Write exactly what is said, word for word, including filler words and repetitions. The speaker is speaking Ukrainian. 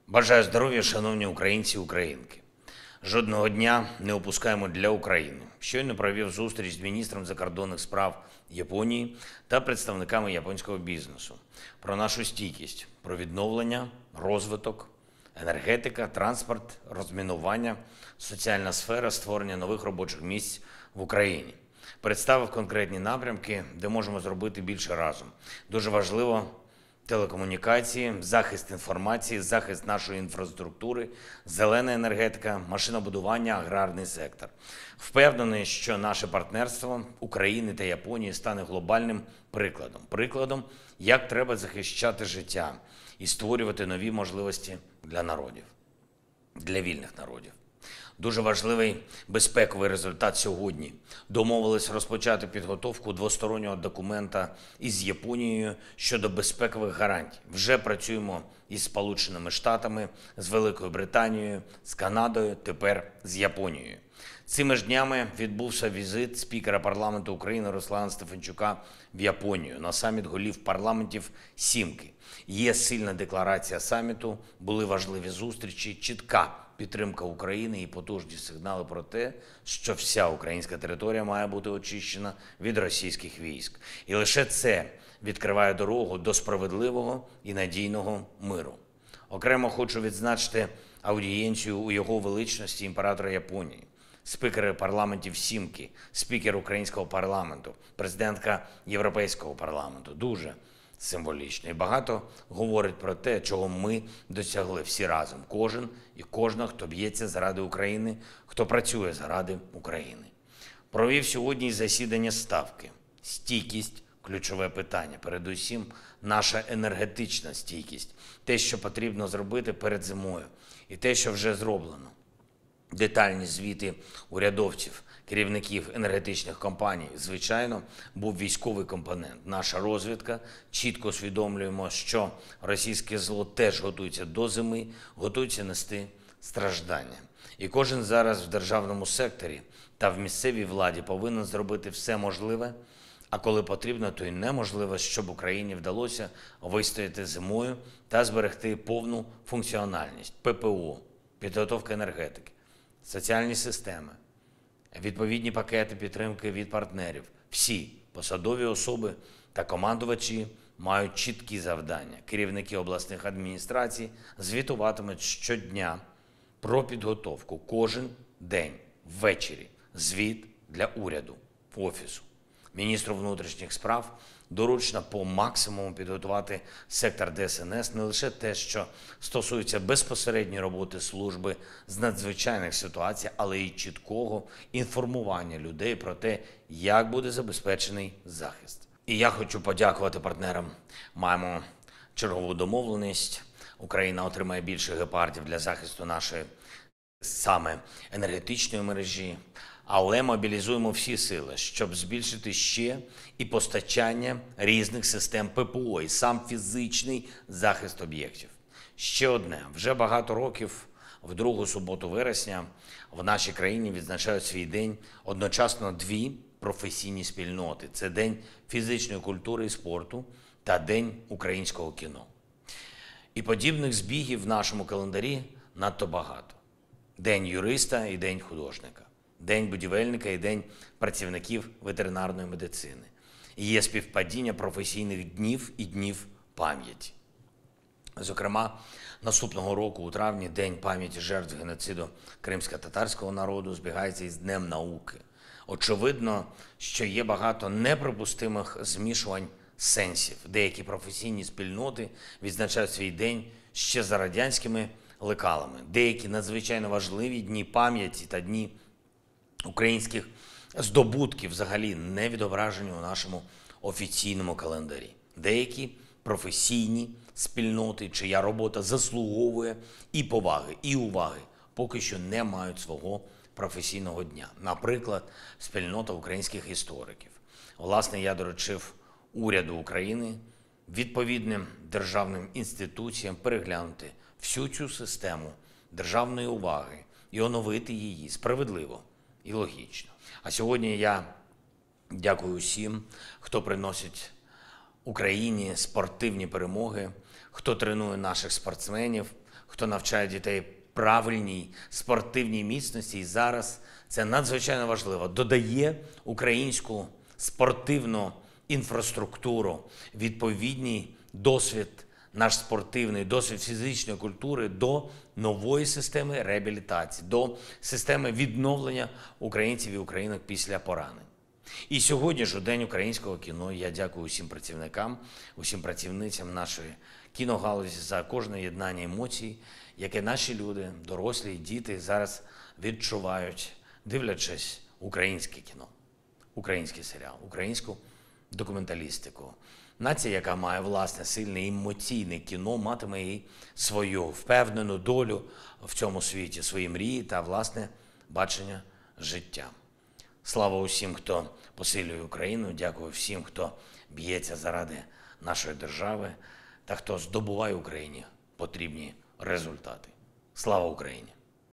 Бажаю здоров'я, шановні українці і українки. Жодного дня не опускаємо для України. Щойно провів зустріч з міністром закордонних справ Японії та представниками японського бізнесу про нашу стійкість, про відновлення, розвиток, енергетика, транспорт, розмінування, соціальна сфера, створення нових робочих місць в Україні. Представив конкретні напрямки, де можемо зробити більше разом. Дуже важливо телекомунікації, захист інформації, захист нашої інфраструктури, зелена енергетика, машинобудування, аграрний сектор. Впевнений, що наше партнерство України та Японії стане глобальним прикладом. Прикладом, як треба захищати життя і створювати нові можливості для народів, для вільних народів. Дуже важливий безпековий результат сьогодні. Домовились розпочати підготовку двостороннього документа із Японією щодо безпекових гарантій. Вже працюємо із Сполученими Штатами, з Великою Британією, з Канадою, тепер з Японією. Цими ж днями відбувся візит спікера парламенту України Руслана Стефанчука в Японію на саміт голів парламентів «Сімки». Є сильна декларація саміту, були важливі зустрічі, чітка підтримка України і потужні сигнали про те, що вся українська територія має бути очищена від російських військ. І лише це відкриває дорогу до справедливого і надійного миру. Окремо хочу відзначити аудієнцію у його величності імператора Японії, спікери парламентів «Сімки», спікер українського парламенту, президентка Європейського парламенту. Дуже символічно. І багато говорить про те, чого ми досягли всі разом. Кожен і кожна, хто б'ється заради України, хто працює заради України. Провів сьогодні засідання Ставки. Стійкість – ключове питання. Передусім, наша енергетична стійкість. Те, що потрібно зробити перед зимою. І те, що вже зроблено. Детальні звіти урядовців, керівників енергетичних компаній. Звичайно, був військовий компонент. Наша розвідка, чітко усвідомлюємо, що російське зло теж готується до зими, готується нести страждання. І кожен зараз в державному секторі та в місцевій владі повинен зробити все можливе, а коли потрібно, то й неможливо, щоб Україні вдалося вистояти зимою та зберегти повну функціональність. ППО, підготовка енергетики, соціальні системи, відповідні пакети підтримки від партнерів. Всі посадові особи та командувачі мають чіткі завдання. Керівники обласних адміністрацій звітуватимуть щодня про підготовку. Кожен день, ввечері, звіт для уряду, офісу. Міністру внутрішніх справ доручено по максимуму підготувати сектор Де Ес Ен Ес, не лише те, що стосується безпосередньої роботи служби з надзвичайних ситуацій, але й чіткого інформування людей про те, як буде забезпечений захист. І я хочу подякувати партнерам. Маємо чергову домовленість. Україна отримає більше гепардів для захисту нашої саме енергетичної мережі. Але мобілізуємо всі сили, щоб збільшити ще і постачання різних систем ППО, і сам фізичний захист об'єктів. Ще одне. Вже багато років, в другу суботу вересня, в нашій країні відзначають свій день одночасно дві професійні спільноти. Це День фізичної культури і спорту та День українського кіно. І подібних збігів в нашому календарі надто багато. День юриста і День художника. День будівельника і День працівників ветеринарної медицини. І є співпадіння професійних днів і днів пам'яті. Зокрема, наступного року у травні День пам'яті жертв геноциду кримсько-татарського народу збігається із Днем науки. Очевидно, що є багато неприпустимих змішувань сенсів. Деякі професійні спільноти відзначають свій день ще за радянськими лекалами. Деякі надзвичайно важливі дні пам'яті та дні українських здобутків взагалі не відображені у нашому офіційному календарі. Деякі професійні спільноти, чия робота заслуговує і поваги, і уваги, поки що не мають свого професійного дня. Наприклад, спільнота українських істориків. Власне, я доручив уряду України відповідним державним інституціям переглянути всю цю систему державної уваги і оновити її справедливо і логічно. А сьогодні я дякую усім, хто приносить Україні спортивні перемоги, хто тренує наших спортсменів, хто навчає дітей правильній спортивній міцності. І зараз це надзвичайно важливо. Додає українську спортивну інфраструктуру, відповідний досвід, наш спортивний досвід фізичної культури до нової системи реабілітації, до системи відновлення українців і українок після поранень. І сьогодні ж у День українського кіно я дякую усім працівникам, усім працівницям нашої кіногалузі за кожне єднання емоцій, яке наші люди, дорослі і діти зараз відчувають, дивлячись українське кіно, український серіал, українську документалістику. Нація, яка має власне сильне емоційне кіно, матиме і свою впевнену долю в цьому світі, свої мрії та власне бачення життя. Слава усім, хто посилює Україну, дякую всім, хто б'ється заради нашої держави та хто здобуває Україні потрібні результати. Слава Україні!